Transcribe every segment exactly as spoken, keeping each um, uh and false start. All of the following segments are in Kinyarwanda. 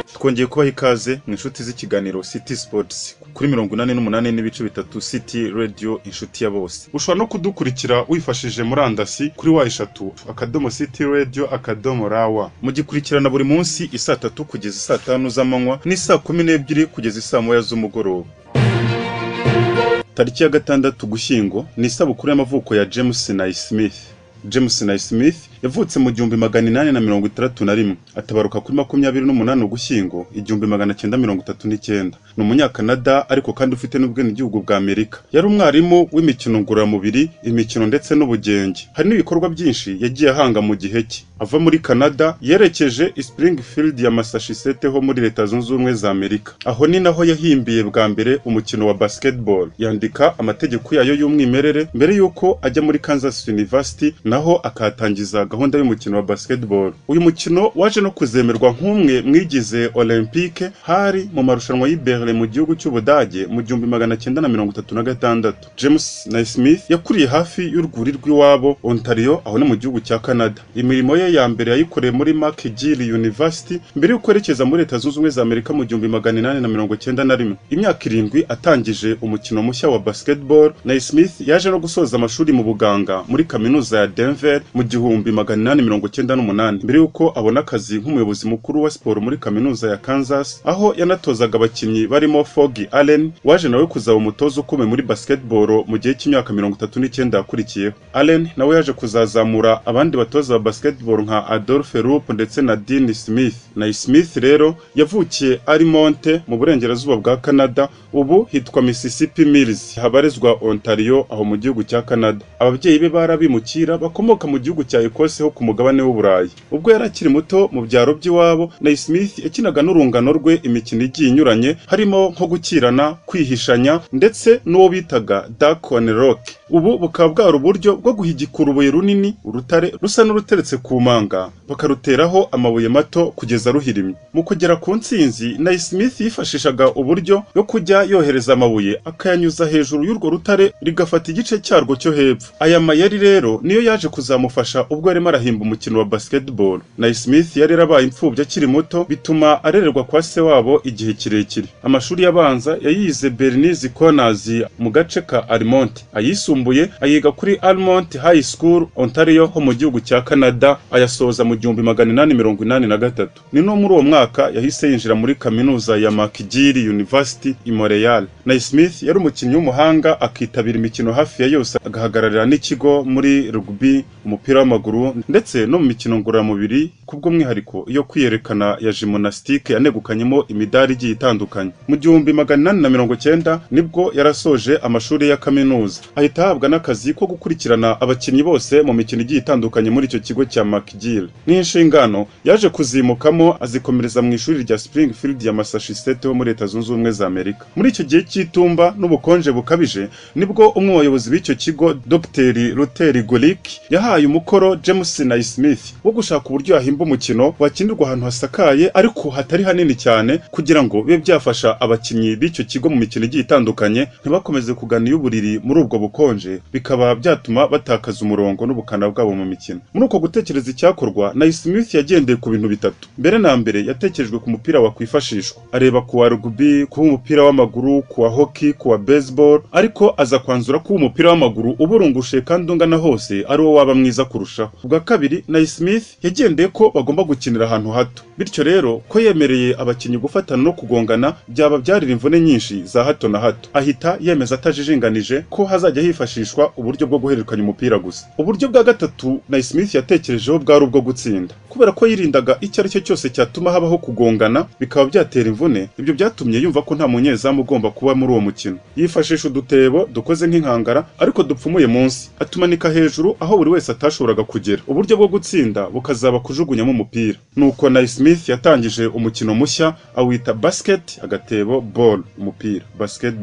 Twongeye kubaha ikaze mu inshuti z'ikiganiro City Sports kuri mirongo inani n'umunani n'ibice bitatu City Radio inshuti ya bose. Ushobora no kudukurikira wifashije murandasi kuri wa eshatu akadomo City Radio akadomo rawa. Mugikurikirana buri munsi isaa tatu kugeza saa tanu z'amanywa ni saa kumi n'ebyiri kugeza saa moya z'umugoroba. Tariki ya gatandatu Gushyingo ni isabukuru y'amavuko ya James Naismith. James Naismith yavutse mu gihumbi magana inani na mirongo itandatu na rimwe atabaruka kuri makumyabiri n'umunani Ugushyingo igihumbi magana cyenda mirongo itatu n'icyenda. Ni umunyakanada ariko kandi ufite n'ubwenegihugu bwa Amerika. Yari umwarimu w'imikino ngororamubiri, imikino ndetse n'ubugenge. Hari n'ibikorwa byinshi yagiye ahanga mu gihe cye. Ava muri Canada yerekeje i Springfield ya Massachusetts ho muri Leta Zunze Ubumwe za Amerika. Aho ni naho yahimbiye bwa mbere umukino wa basketball. Yandika amategeko yayo y'umwimerere mbere yuko ajya muri Kansas University naho akatangiza gahunda y'umukino wa basketball. Uyu mukino waje no kuzemerwa nk'umwe mwigize Olympique hari mu marushanwa y'i Berlin mu gihugu cy'Ubudage mu gihumbi magana cyenda na mirongo itatu na gatandatu. James Naismith yakuriye hafi y'urwuri rw'iwabo Ontario aho ni mu gihugu cya Canada. Imirimo ye ya mbere yayikoreye muri McGill University mbere yo kwerekeza muri Leta Zunze Ubumwe za Amerika mu gihumbi magana inani na mirongo cyenda na rimwe. Imyaka irindwi atangije umukino mushya wa basketball, Naismith yaje no gusoza amashuri mu buganga muri kaminuza ya Denver mu gihumbi magana inani mirongo cyenda n'umunani mbere yuko abona akazi nk'umuyobozi mukuru wa siporo muri kaminuza ya Kansas, aho yanatozaga abakinnyi barimo Foggy Allen waje nawe kuzaba umutoza ukomeye muri basketball mu gihe cy'imyaka mirongo itatu n'icyenda yakurikiyeho. Allen nawe yaje kuzazamura abandi batoza ba basketball nka Adolphe Rupp ndetse na Dean Smith. Naismith rero yavukiye ari Monte mu burengerazuba bwa Canada, ubu hitwa Mississippi Mills, habarizwa Ontario aho mu gihugu cya Canada. Ababyeyi be barabimukira bakomoka mu gihugu cya Ecosse ho ku mugabane w'Uburayi. Ubwo yari akiri muto mu byaro by'iwabo, Naismith yakinaga n'urungano rwe imikino igiye inyuranye harimo nko gukirana, kwihishanya ndetse n'uwo bitaga Duck on Rock. Ubu bukaba bwari uburyo bwo guhigika urubuye runini, urutare rusa n'uruteretse ku manga bakaruteraho amabuye mato kugeza ruhirimye. Mu kugera ku ntsinzi, Naismith yifashishaga uburyo bwo kujya yohereza amabuye akayanyuza hejuru y'urwo rutare rigafata igice cyarwo cyo hepfo. Aya mayeri rero niyo yaje kuzamufasha ubwo yarimo arahimba umukino wa basketball. Naismith yari yarabaye imfubyi akiri muto bituma arererwa kwa se wabo igihe kirekire. Amashuri yabanza yayize Bernice Corners mu gace ka Almont, ayisumbuye ayiga kuri Almont High School Ontario ho mu gihugu cya Canada, ayasoza mu gihumbi magana inani mirongo inani na gatatu. Ni no muri uwo mwaka yahise yinjira muri kaminuza ya McGill University i Montreal. Naismith yari umukinnyi w'umuhanga, akitabira imikino hafi ya yose, agahagararira n'ikigo muri rugby, umupira w'amaguru ndetse no mu mikino ngororamubiri kubw'umwihariko iyo kwiyerekana ya gymnastique yanegukanyemo imidari igiye itandukanye. Mu gihumbi magana inani na mirongo cyenda nibwo yarasoje amashuri ya kaminuza, ahita ahabwa n'akazi ko gukurikirana abakinnyi bose mu mikino igiye itandukanye muri icyo kigo cya McGill. N'inshingano yaje kuzimukamo azikomereza mu ishuri rya Springfield ya Massachusetts ho muri Leta Zunze Ubumwe za Amerika. Muri icyo gihe cy'itumba n'ubukonje bukabije nibwo umwe mu bayobozi b'icyo kigo Dr Luther Gulick yahaye umukoro James Naismith wo gushaka uburyo yahimba umukino wakinirwa ahantu hasakaye ariko hatari hanini cyane kugira ngo bibe byafasha abakinnyi b'icyo kigo mu mikino igiye itandukanye ntibakomeze kugana y'uburiri muri ubwo bukonje, bikaba byatuma batakaza umurongo n'ubukana bwabo mu mikino. Muri uko gutekereza icyakorwa, Naismith yagendeye ku bintu bitatu. Mbere na mbere yatekerejwe ku mupira wakwifashishwa, areba ku wa rugby, ku umupira w'amaguru, ku wa hockey, ku wa baseball, ariko aza kwanzura ko umupira w'amaguru uburungushe kandi ungana hose ari wo waba mwiza kurushaho. Ubwa kabiri, Naismith yagendeye ko bagomba gukinira ahantu hato, bityo rero ko yemereye abakinnyi gufatana no kugongana byaba byarira imvune nyinshi za hato na hato. Ahita yemeza atajijinganije ko hazajya hifashishwa uburyo bwo guhererekanya umupira gusa. Uburyo bwa gatatu Naismith yatekerejeho bwari ubwo gutsinda, kubera ko yirindaga icyo ari cyo cyose cyatuma habaho kugongana bikaba byatera imvune. Ibyo byatumye yumva ko nta munyezamu ugomba kuba muri uwo mukino. Yifashisha udutebo dukoze nk'inkangara ariko dupfumuye munsi, atumanika hejuru aho buri wese atashoboraga kugera. Uburyo bwo gutsinda bukazaba kujugunyamo umupira. Nuko Naismith yatangije umukino mushya awita basket, agatebo, ball, umupira, basketball.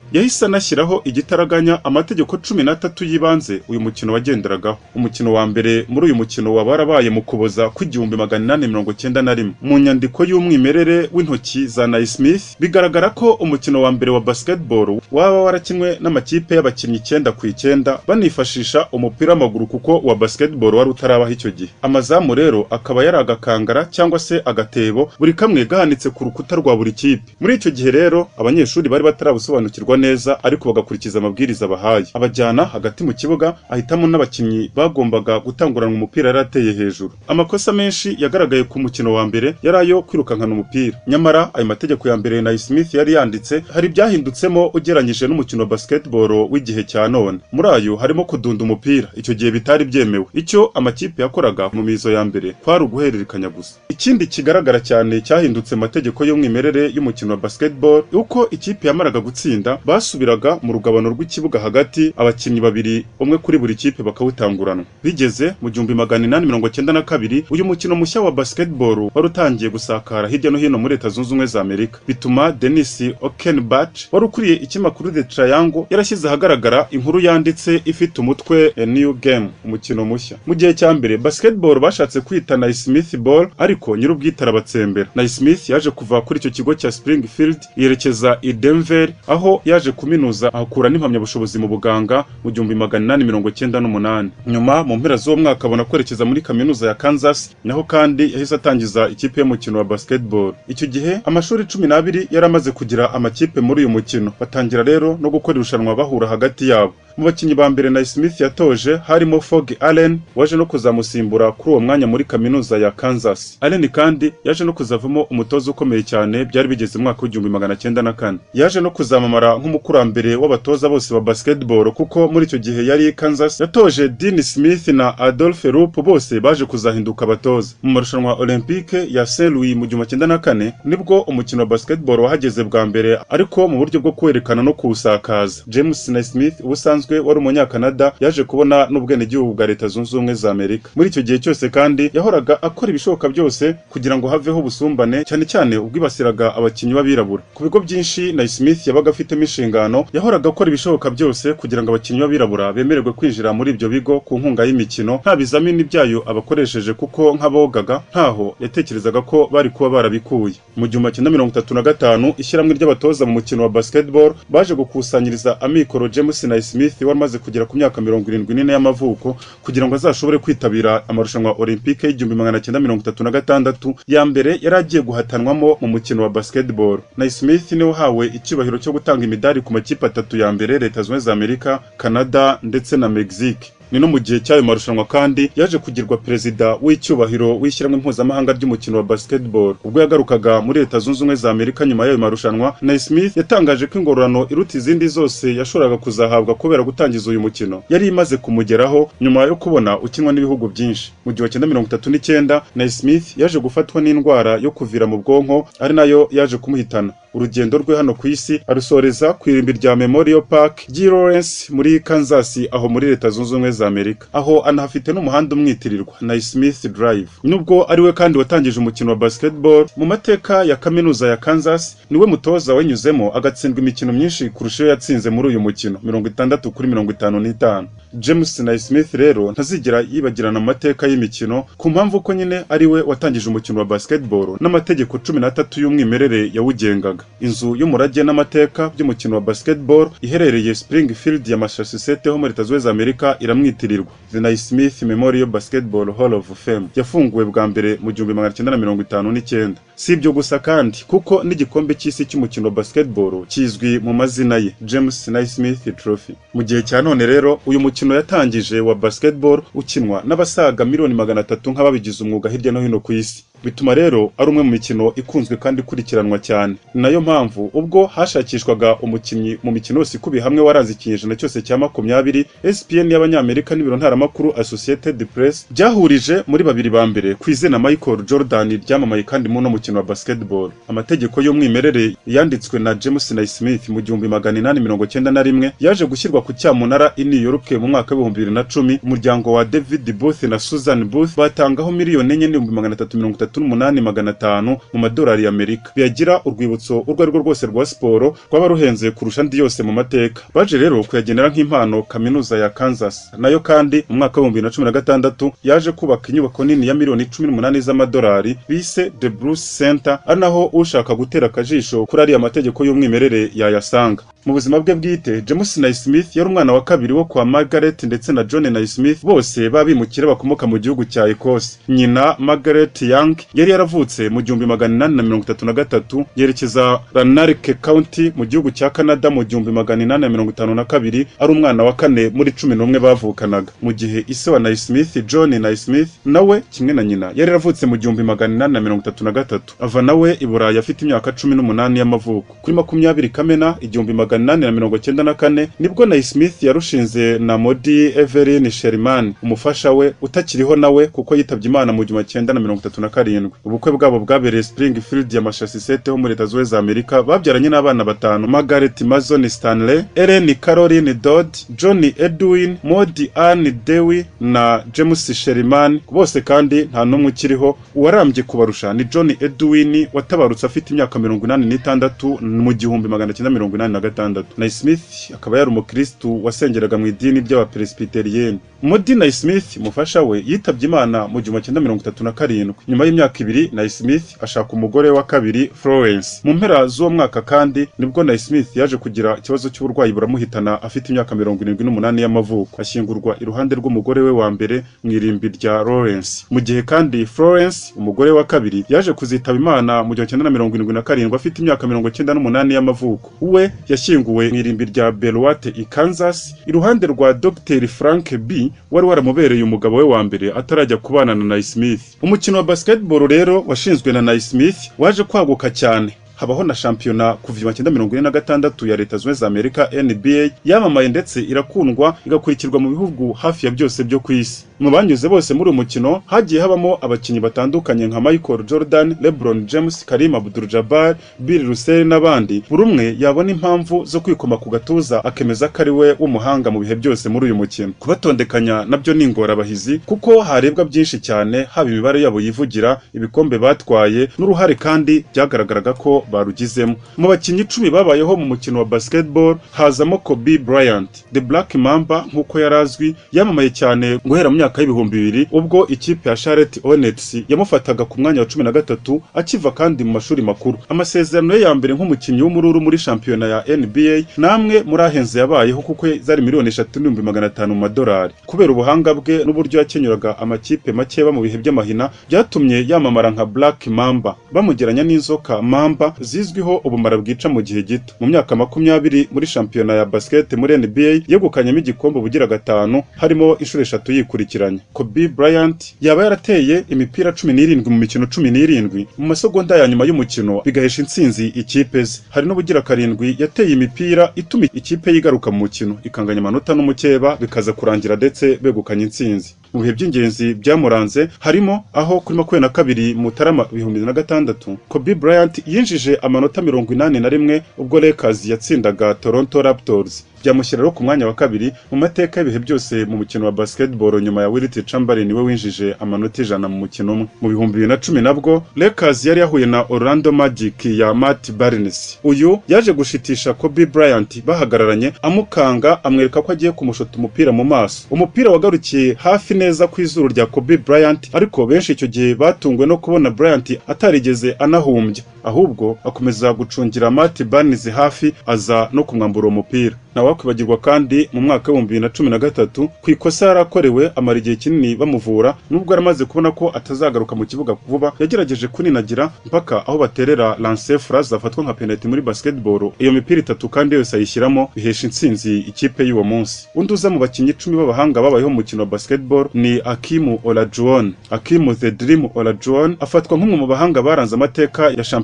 yahise anashyiraho igitaraganya amategeko cumi n'atatu y'ibanze uyu mukino wagenderagaho. Umukino wa mbere muri uyu mukino waba warabaye mu Kuboza kw'igihumbi magana inani mirongo cyenda na rimwe. Mu nyandiko y'umwimerere w'intoki za Naismith bigaragara ko umukino wa mbere wa basketball waba warakinwe n'amakipe y'abakinnyi icyenda ku icyenda banifashisha umupira w'amaguru kuko wa basketball wari utarabaho icyo gihe. Amazamu rero akaba yari agakangara cyangwa se agatebo buri kamwe gahanitse ku rukuta rwa buri kipe. Muri icyo gihe rero abanyeshuri bari batarabusobanukirwa neza ariko bagakurikiza amabwiriza bahaye. Abajyana hagati mu kibuga ahitamo n'abakinnyi bagombaga gutanguranwa umupira yarateye hejuru. Amakosa menshi yagaragaye ku mukino wa mbere yari ayo kwirukankana umupira. Nyamara ayo mategeko ya mbere Naismith yari yanditse hari byahindutsemo ugeranyije n'umukino wa basketball w'igihe cya none. Muri ayo harimo kudunda umupira, icyo gihe bitari byemewe. Icyo amakipe yakoraga mu mizo ya mbere kwari uguhererekanya gusa. Ikindi kigaragara cyane cyahindutse amategeko y'umwimerere y'umukino wa basketball uko ikipe yamaraga gutsinda basubiraga mu rugabano rw'ikibuga hagati abakinnyi babiri umwe kuri buri kipe bakawutanguranwa. Bigeze mu gihumbi magana inani mirongo cyenda na kabiri uyu mukino mushya wa basketball wari utangiye gusakara hirya no hino muri Leta Zunze Ubumwe za Amerika. Bituma Dennis Okenbach wari ukuriye ikinyamakuru The Triangle yarashyize ahagaragara inkuru yanditse ifite umutwe A New Game, umukino mushya. Mu gihe cya mbere basketball bashatse kwita Naismith Ball ariko nyir'ubwite arabatsembera. Naismith yaje kuva kuri icyo kigo cya Springfield yerekeza i Denver aho yaje kuminuza ahakura n'impamyabushobozi mu buganga mu gihumbi magana inani mirongo cyenda n'umunani. Nyuma mu mpera z'uwo mwaka abona kwerekeza muri kaminuza ya Kansas, naho kandi yahise atangiza ikipe y'umukino wa basketball. Icyo gihe amashuri cumi n'abiri yaramaze kugira amakipe muri uyu mukino. Batangira rero no gukora irushanwa bahura hagati yabo. Mu bakinnyi ba mbere Naismith yatoje harimo Fogg Allen waje no kuzamusimbura kuri uwo mwanya muri kaminuza ya Kansas. Allen kandi yaje no kuzavamo umutoza ukomeye cyane byari bigeze mu mwaka w'igihumbi magana cyenda na kane. Yaje no kuzamamara nk'umukurambere w'abatoza bose ba basketball kuko muri icyo gihe yari Kansas yatoje Dean Smith na Adolphe Rupp bose baje kuzahinduka abatoza. Mu marushanwa Olympique ya Saint Louis mu gihumbi cyenda na kane nibwo umukino wa basketball wahageze bwa mbere ariko mu buryo bwo kwerekana no kuwusakaza. James Naismith ubusanzwe wari umunyakanada yaje kubona n'ubwenegihugu bwa Leta Zunze Ubumwe za Amerika. Muri icyo gihe cyose kandi yahoraga akora ibishoboka byose kugira ngo haveho ubusumbane cyane cyane ubwibasiraga abakinnyi b'abirabura. Ku bigo byinshi Naismith yabaga afitemo inshingano yahoraga akora ibishoboka byose kugira ngo abakinnyi b'abirabura bemererwe kwinjira muri ibyo bigo ku nkunga y'imikino nta bizamini byayo abakoresheje kuko nk'abogaga ntaho yatekerezaga ko bari kuba barabikuye. Mu gihumbi cyenda mirongo itatu na gatanu ishyirahamwe ry'abatoza mu mukino wa basketball baje gukusanyiriza amikoro James Naismith wari maze kugera ku myaka mirongo irindwi n'ine y'amavuko kugira ngo azashobore kwitabira amarushanwa Olympique y'igihumbi magana cyenda mirongo itatu na gatandatu ya mbere yari agiye guhatanwamo mu mukino wa basketball. Naismith niwe uhawe icyubahiro cyo gutanga imidari ku makipe atatu ya mbere Leta Zunze Ubumwe za Amerika, Canada ndetse na Mexique. Ni no mu gihe cyayo marushanwa kandi yaje kugirwa perezida w'icyubahiro w'ishyirahamwe mpuzamahanga ry'umukino wa basketball. Ubwo yagarukaga muri Leta Zunze Ubumwe za Amerika nyuma y'ayo marushanwa, Naismith yatangaje ko ingororano iruta izindi zose yashoboraga kuzahabwa kubera gutangiza uyu mukino yari imaze kumugeraho nyuma yo kubona ukinwa n'ibihugu byinshi. Mu gihumbi cyenda mirongo itatu n'icyenda Naismith yaje gufatwa n'indwara yo kuvira mu bwonko ari nayo yaje kumuhitana. Urugendo rwe hano ku isi arusoreza ku irimbi rya Memorial Park G Lawrence muri Kansas aho muri Leta Zunze Ubumwe za Amerika, aho anahafite n'umuhanda umwitirirwa Naismith Drive. Nubwo ari we kandi watangije umukino wa basketball mu mateka ya kaminuza ya Kansas, niwe mutoza wanyuzemo agatsindwa imikino myinshi kurusha iyo yatsinze muri uyu mukino mirongo itandatu kuri mirongo itanu n'itanu. James Naismith rero ntazigera yibagirana amateka y'imikino ku mpamvu ko nyine ari we watangije umukino wa basketball n'amategeko cumi n'atatu y'umwimerere yawugengaga. Inzu y'umurage n'amateka by'umukino wa basketball iherereye Springfield ya Massachusetts ho muri Leta Zunze Ubumwe za Amerika iramwitirirwa. The Naismith Memorial Basketball Hall of Fame yafunguwe bwa mbere mu gihumbi magana cyenda mirongo itanu n'icyenda. Si ibyo gusa kandi kuko n'igikombe cy'isi cy'umukino wa basketball kizwi mu mazina ye, James Naismith Trophy. Mu gihe cya none rero uyu mukino yatangije wa basketball ukinwa n'abasaga miliyoni magana atatu nk'ababigize umwuga hirya no hino ku isi. Bituma rero ari umwe mu mikino ikunzwe kandi ikurikiranwa cyane. Nayo mpamvu ubwo hashakishwaga umukinnyi mu mikino yose ikubiye hamwe waranze ikinyejana cyose cya makumyabiri, E S P N y'abanyamerika n'ibiro ntaramakuru Associated Press byahurije muri babiri ba mbere ku izina Michael Jordan ryamamaye kandi mu no mukino mukino wa basketball. Amategeko y'umwimerere yanditswe na James Naismith mu gihumbi magana inani mirongo cyenda na rimwe yaje gushyirwa ku cyamunara i New York mu mwaka w'ibihumbi bibiri na cumi. Umuryango wa David Booth na Susan Booth batangaho miliyoni enye n'ibihumbi magana atatu mirongo itatu n'umunani magana atanu mu madolari y'Amerika. Biyagira urwibutso urwo ari rwo rwose rwa siporo rwaba ruhenze kurusha andi yose mu mateka. Baje rero kuyagenera nk'impano kaminuza ya Kansas, nayo kandi mu mwaka w'ibihumbi bibiri na cumi na gatandatu yaje kubaka inyubako nini ya miliyoni cumi n'umunani z'amadolari bise The Bruce Center, ari naho ushaka gutera akajisho kuri ariya mategeko y'umwimerere yayasanga. Mu buzima bwe bwite, James Naismith yari umwana wa kabiri wo kwa Margaret ndetse na John Naismith, bose babimukira bakomoka mu gihugu cya Ecosse. Nyina Margaret Young yari yaravutse mu gihumbi magana inani na mirongo itatu na gatatu, yerekeza Lanark County mu gihugu cya Canada mu gihumbi magana inani na mirongo itanu na kabiri, ari umwana wa kane muri cumi n'umwe bavukanaga. Mu gihe ise wa Naismith, John Naismith, nawe kimwe na nyina yari yaravutse mu gihumbi magana inani na mirongo itatu na gatatu, ava nawe i Burayi afite imyaka cumi n'umunani y'amavuko. Kuri makumyabiri Kamena igihumbi magana inani na mirongo cyenda na kane nibwo Naismith yarushinze na Modi Evelyn Sherman, umufasha we utakiriho nawe kuko yitabye Imana mu gihumbi cyenda na mirongo itatu na karindwi. Ubukwe bwabo bwabereye Springfield ya Massachusetts ho muri Leta Zunze za Amerika. Babyaranye n'abana batanu: Margaret Mason Stanley, Ellen Caroline Dodd, John Edwin, Modi Ann Dewey na James Sherman. Bose kandi nta n'umwe ukiriho. Uwarambye kubarusha ni John Edwin watabarutse afite imyaka mirongo inani n'itandatu mu gihumbi magana cyenda mirongo inani na gatandatu. Naismith akaba yari umukristu wasengeraga mu idini ry'abapresbyterienne. Modi Naismith umufasha we yitabye Imana mu gihumbi cyenda mirongo itatu na karindwi. Nyuma y'imyaka ibiri Naismith ashaka umugore wa kabiri, Florence. Mu mpera z'uwo mwaka kandi nibwo Naismith yaje kugira ikibazo cy'uburwayi buramuhitana afite imyaka mirongo irindwi n'umunani y'amavuko. Ashyingurwa iruhande rw'umugore we wa mbere mu irimbi rya Lawrence. Mu gihe kandi Florence umugore wa kabiri yaje kuzitaba Imana mu gihumbi cyenda na mirongo irindwi na karindwi afite imyaka mirongo cyenda n'umunani y'amavuko. Uwe yashyinguwe mu irimbi rya Belwatte i Kansas iruhande rwa Doctor Frank B wari waramubereye umugabo we wa mbere atarajya kubana na Naismith. Umukino wa basketball rero washinzwe na Naismith waje kwaguka cyane. Habaho na shampiyona kuva igihumbi cyenda mirongo ine na gatandatu ya Leta Zunze za Amerika N B A, yamamaye ndetse irakundwa igakurikirwa mu bihugu hafi ya byose byo ku isi. Mu banyuze bose muri umukino hagiye habamo abakinnyi batandukanye nka Michael Jordan, LeBron James, Karim Abdul-Jabbar, Bill Russell n'abandi. Buri umwe yabona impamvu zo kwikoma ku gatuza akemeza ko ari we w'umuhanga mu bihe byose muri uyu mukino. Kubatondekanya nabyo ni ingorabahizi kuko harebwa byinshi cyane, haba imibare yabo yivugira, ibikombe batwaye n'uruhare kandi byagaragaraga ko barugizemo. Mu bakinnyi icumi babayeho mu mukino wa basketball hazamo Kobe Bryant, The Black Mamba nk'uko yarazwi, yamamaye cyane guhera mu myaka y'ibihumbi bibiri ubwo ikipe ya Charlotte Hornets yamufataga ku mwanya wa cumi na gatatu akiva kandi mu mashuri makuru. Amasezerano ye ya mbere nk'umukinnyi w'umururu muri shampiyona ya N B A namwe muri ahenze yabayeho kuko zari miliyoni eshatu n'ibihumbi magana atanu mu madolari. Kubera ubuhanga bwe n'uburyo yakenyuraga amakipe makeba mu bihe by'amahina byatumye yamamara nka Black Mamba, bamugeranya n'inzoka Mamba zizwiho ubumara bwica mu gihe gito. Mu myaka makumyabiri muri shampiyona ya basket muri N B A yegukanyemo igikombe bugira gatanu harimo inshuro eshatu yikurikiranye. Kobe Bryant yaba yarateye imipira cumi n'irindwi mu mikino cumi n'irindwi mu masegonda ya nyuma y'umukino bigahesha intsinzi ikipe ze. Hari n'ubugira karindwi yateye imipira ituma ikipe yigaruka mu mukino ikanganya amanota n'umukeba bikaza kurangira ndetse begukanye intsinzi. Mu bihe by'ingenzi byamuranze harimo aho kuri makumyabiri na kabiri Mutarama ibihumbi bibiri na gatandatu Kobe Bryant yinjije amanota mirongo inani na rimwe ubwo Lakers yatsindaga Toronto Raptors, byamushyira rero ku mwanya wa kabiri mu mateka y'ibihe byose mu mukino wa basketball nyuma ya Wilt Chamberlain we winjije amanota ijana mu mukino umwe. Mu bihumbi bibiri na cumi nabwo Lakers yari yahuye na Orlando Magic ya Matt Barnes. Uyu yaje gushitisha Kobe Bryant bahagararanye amukanga amwereka ko agiye kumushota umupira mu maso. Umupira wagarukiye hafi neza ku izuru rya Kobe Bryant, ariko benshi icyo gihe batungwe no kubona Bryant atarigeze anahumbya, ahubwo akomeza gucungira Matt Barnes hafi aza no kumwambura umupira. Nawakwibagirwa kandi mu mwaka w'ibihumbi bibiri na cumi na gatatu ku ikosa yarakorewe amara igihe kinini bamuvura, nubwo yaramaze kubona ko atazagaruka mu kibuga vuba yagerageje kuninagira mpaka aho baterera lancer franc zafatwa nka penalty muri basketball. Iyo mipira itatu kandi yose ayishyiramo bihesha intsinzi ikipe y'uwo munsi. Undi uza mu bakinnyi icumi b'abahanga babayeho mu mukino wa basketball ni Hakeem Olajuwon. Hakeem the Dream Olajuwon afatwa nk'umwe mu bahanga baranze amateka ya shampiyona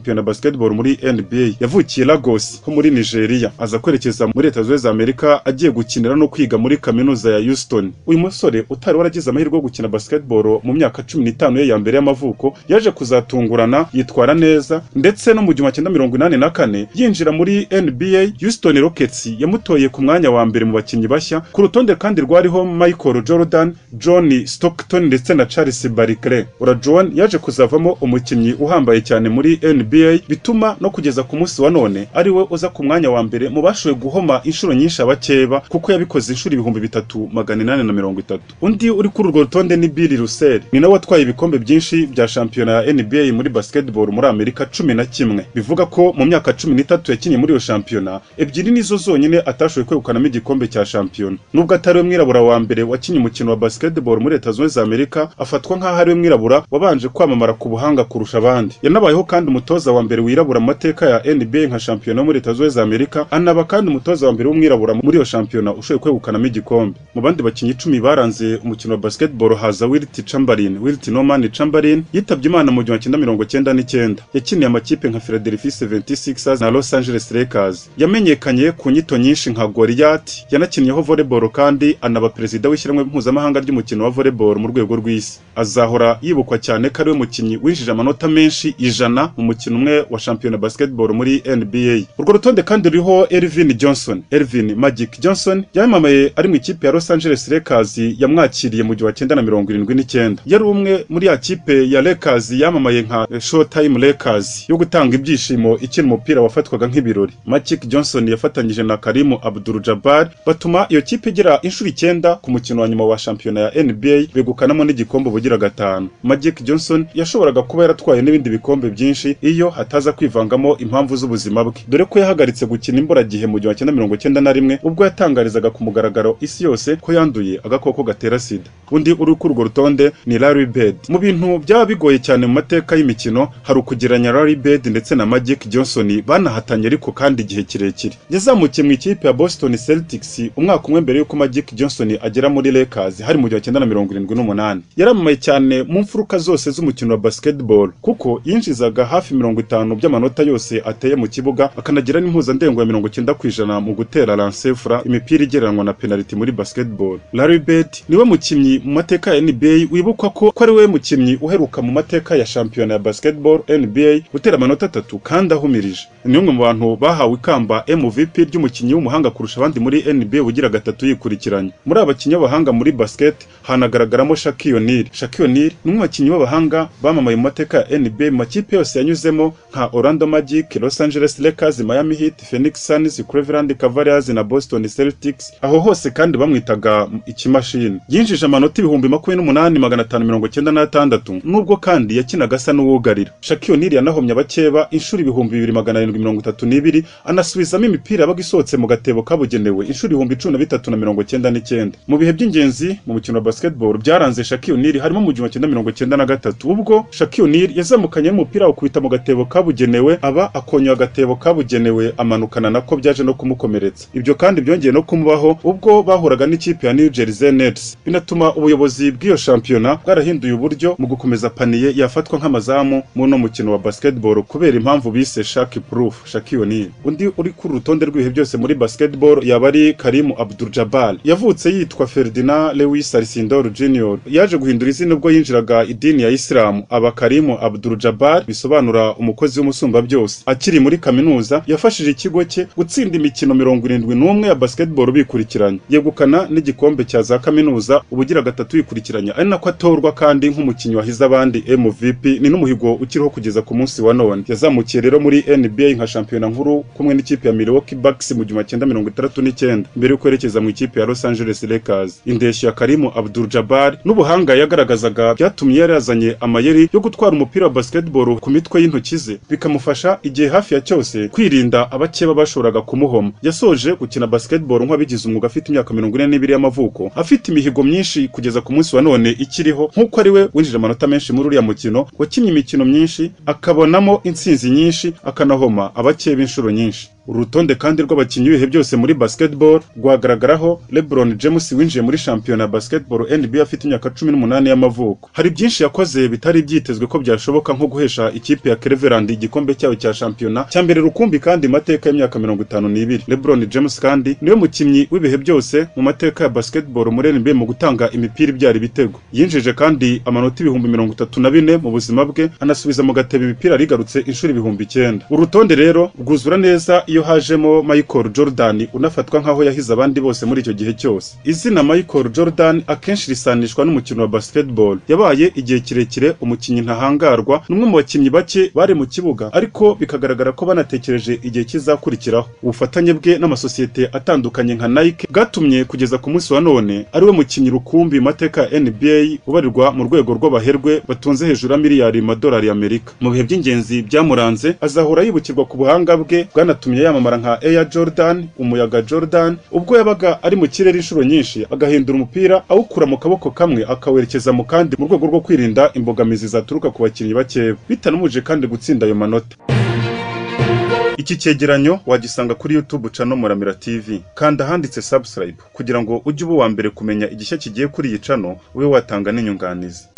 shampiyona basketball muri N B A. Yavukiye Lagos ho muri Nigeria, aza kwerekeza muri Leta Zunze Ubumwe za Amerika agiye gukinira no kwiga muri kaminuza ya Houston. Uyu musore utari waragize amahirwe yo gukina basketball mu myaka cumi n'itanu ye ya mbere y'amavuko, yaje kuzatungurana yitwara neza, ndetse no mu gihumbi kimwe mirongo inani na kane yinjira muri N B A. Houston Rockets yamutoye ku mwanya wa mbere mu bakinnyi bashya. Ku rutonde kandi rwariho Michael Jordan, John Stockton ndetse na Charles Barkley. Olajuwon yaje kuzavamo umukinnyi uhambaye cyane muri N B A, bituma no kugeza ku munsi wa none ari we uza ku mwanya wa mbere mu bashoboye guhoma inshuro nyinshi abakeba, kuko yabikoze inshuro ibihumbi bitatu magana inani na mirongo itatu. Undi uri kuri urwo rutonde ni Bill Russell, ni nawe watwaye ibikombe byinshi bya shampiyona ya N B A muri basketball muri Amerika cumi na kimwe. Bivuga ko mu myaka cumi n'itatu yakinnye muri iyo shampiyona, ebyiri nizo zonyine atashoboye kwegukanamo igikombe cya shampiyona. Nubwo atari we mwirabura wa mbere wakinnye umukino wa basketball muri Leta Zunze Ubumwe za Amerika, afatwa nk'aho ari we mwirabura wabanje kwamamara ku buhanga kurusha abandi. Yanabayeho kandi umutoza wa mbere wirabura mu mateka ya N B A nka shampiyona muri Leta Zunze Ubumwe za Amerika, anaba kandi umutoza wa mbere w'umwirabura muri iyo shampiyona ushoboye kwegukanamo igikombe. Mu bandi bakinnyi icumi baranze umukino wa basketball haza Wilt Chamberlain. Wilt Norman Chamberlain yitabye Imana mu gihumbi kimwe mirongo cyenda n'icyenda. Yakiniye amakipe nka Philadelphia seventy-sixers na Los Angeles Lakers. Yamenyekanye ku nyito nyinshi nka Goliath, yanakinnyeho volleyball kandi anaba perezida w'ishyirahamwe mpuzamahanga ry'umukino wa volleyball mu rwego rw'isi. Azahora yibukwa cyane ko ari we mukinnyi winjije amanota menshi ijana mu mukino umwe wa shampiyona basketball muri N B A. Urwo rutonde kandi ruriho Elvin Johnson. Elvin Magic Johnson yamamaye ari mu ikipe ya Los Angeles Lakers, yamwakiriye mu gihumbi kimwe mirongo irindwi n'icyenda. Yari umwe muri ya kipe ya Lakers yamamaye nka Showtime Lakers yo gutanga ibyishimo ikina umupira wafatwaga nk'ibirori. Magic Johnson yafatanyije na Karim Abdul-Jabbar batuma iyo kipe igira inshuro icyenda ku mukino wa nyuma wa shampiyona ya N B A, begukanamo n'igikombe bugira gatanu. Magic Johnson yashoboraga kuba yaratwaye n'ibindi bikombe byinshi iyo hataza kwivangamo impamvu z'ubuzima bwe, dore ko yahagaritse gukina imburagihe mu gihumbi kimwe mirongo cyenda na rimwe ubwo yatangarizaga ku mugaragaro isi yose ko yanduye agakoko gatera sida. Undi uri kuri urwo rutonde ni Larry Bird. Mu bintu byaba bigoye cyane mu mateka y'imikino hari ukugeranya Larry Bird ndetse na Magic Johnson, banahatanye ariko kandi igihe kirekire. Yazamukiye mu ikipe ya Boston Celtics umwaka umwe mbere y'uko Magic Johnson agera muri Lakers, hari mu gihumbi kimwe mirongo irindwi n'umunani. Yaramamaye cyane mu mfuruka zose z'umukino wa basketball kuko yinjizaga hafi mirongo itanu by'amanota yose ateye mu kibuga, akanagira n'impuzandengo ya mirongo cyenda ku ijana mu gutera lancer franc, imipira igereranwa na penalty muri basketball. Larry Bird niwe mukinnyi mu mateka ya N B A wibukwa ko ko ari we mukinnyi uheruka mu mateka ya shampiyona ya basketball N B A gutera amanota atatu kandi ahumirije. Ni umwe mu bantu bahawe ikamba M V P ry'umukinnyi w'umuhanga kurusha abandi muri N B A ugira gatatu yikurikiranye. Muri abakinnyi b'abahanga muri basket hanagaragaramo Shaquille O'Neal. Shaquille O'Neal ni umwe bakinnyi b'abahanga bamamaye mu mateka ya N B A mu makipe yose yanyuzemo nka Orlando Magic, Los Angeles Lakers, Miami Heat, Phoenix Suns, Cleveland Cavaliers na Boston Celtics. Aho hose kandi bamwitaga ikimashini. Yinjije amanota ibihumbi makumyabiri n'umunani magana atanu mirongo cyenda n'atandatu, nubwo kandi yakinaga asa n'uwugarira. Shaquille O'Neal yanahomye abakeba inshuro ibihumbi bibiri magana arindwi mirongo itatu n'ibiri, anasubizamo imipira yabaga isohotse mu gatebo kabugenewe inshuro ibihumbi cumi na bitatu na mirongo cyenda n'icyenda. Mu bihe by'ingenzi mu mukino wa basketball byaranze Shaquille O'Neal harimo mu gihumbi kimwe mirongo cyenda na gatatu, ubwo Shaquille O'Neal yazamukanye n'umupira ukubita mu gatebo kabugenewe, aba akonyoye agatebo kabugenewe amanukana nako byaje no kumukomeretsa. Ibyo kandi byongeye no kumubaho ubwo bahuraga n'ikipe ya New Jersey Nets, binatuma ubuyobozi bw'iyo shampiyona bwarahinduye uburyo mu gukomeza paniye yafatwa nk'amazamu mu no mukino wa basketball kubera impamvu bise Shaq Proof. Shaquille O'Neal. Undi uri ku rutonde rw'ibihe byose muri basketball yaba ari Karim Abdul-Jabbar. Yavutse yitwa Ferdinand Lewis Alcindor Junior Yaje guhindura izina ubwo yinjiraga idini ya Islam, aba Karim Abdul-Jabbar bisobanura umukozi w'umusumba byose. Akiri muri kaminuza yafashije ikigo cye gutsinda imikino mirongo irindwi n'umwe ya basketball bikurikiranye, yegukana n'igikombe cya za kaminuza ubugira gatatu yikurikiranye, ari nako atorwa kandi nk'umukinnyi wahize abandi M V P. Ni n'umuhigo ukiriho kugeza ku munsi wa none. Yazamukiye rero muri N B A nka shampiyona nkuru kumwe n'ikipe ya Milwaukee Bucks mu gihumbi kimwe mirongo itandatu n'icyenda mbere yo kwerekeza mu ikipe ya Los Angeles Lakers. Indeshyo ya Karim Abdul-Jabbar n'ubuhanga yagaragazaga byatumye yarazanye amayeri yo gutwara umupira wa basketball ku mitwe y'intoki ze, bikamufasha igihe hafi ya cyose kwirinda abakeba bashoboraga kumuhoma. Yasoje gukina basketball nk'abigize umwuga afite imyaka mirongo ine n'ibiri y'amavuko, afite imihigo myinshi kugeza ku munsi wa none ikiriho, nk'uko ari we winjije amanota menshi muri uriya mukino, wakinnye imikino myinshi akabonamo intsinzi nyinshi akanahoma abakeba inshuro nyinshi. Urutonde kandi rw'abakinnyi bihe byose muri basketball rwagaragaraho LeBron James winjiye muri shampiyona ya basketball N B A afite imyaka cumi n'umunani y'amavuko. Hari byinshi yakoze bitari byitezwe ko byashoboka nko guhesha ikipe ya Cleveland igikombe cyayo cya shampiyona cya mbere rukumbi kandi mateka y'imyaka mirongo itanu n'ibiri. LeBron James kandi niwe mukinnyi w'ibihe byose mu mateka ya basketball muri N B A mu gutanga imipira ibyara ibitego. Yinjije kandi amanota ibihumbi mirongo itatu na bine mu buzima bwe, anasubiza mu gatebe imipira rigarutse inshuro ibihumbi icyenda. Urutonde rero rwuzura neza iyo hajemo Michael Jordan unafatwa nkaho yahize abandi bose muri icyo gihe cyose. Izina Michael Jordan akenshi risanishwa n'umukino wa basketball. Yabaye igihe kirekire umukinnyi ntahangarwa, n'umwe mu bakinnyi bake bari mu kibuga, ariko bikagaragara ko banatekereje igihe kizakurikiraho. Ubufatanye bwe n'amasosiyete atandukanye nka Nike bwatumye kugeza ku munsi wa none ariwe mukinnyi rukumbi mateka ya N B A ubarirwa mu rwego rw'abaherwe batunze hejuru ya miliyari y'amadolari y'Amerika. Mu bihe by'ingenzi byamuranze azahora yibukirwa ku buhanga bwe bwanatumye yamamara nka Air Jordan, umuyaga Jordan, ubwo yabaga ari mu kirere inshuro nyinshi agahindura umupira awukura mu kaboko kamwe akawerekeza mu kandi mu rwego rwo kwirinda imbogamizi zaturuka ku bakinnyi bakeya, bitanumuje kandi gutsinda ayo manota. Iki cyegeranyo wagisanga kuri YouTube channel Muramira T V. Kanda handitse subscribe kugira ngo ujye uba wa mbere kumenya igishya kigiye kuri iyi channel, ube watanga n'inyunganizi.